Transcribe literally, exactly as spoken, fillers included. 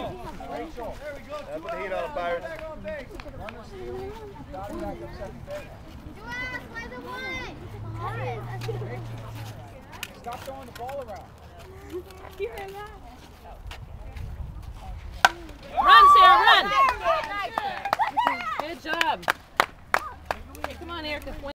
Rachel. Yeah, put the heat on, Byron. Runner stealing. Dottie back up second base. Stop throwing the ball around. Run, Sarah, run! Good job. Hey, come on, Erica.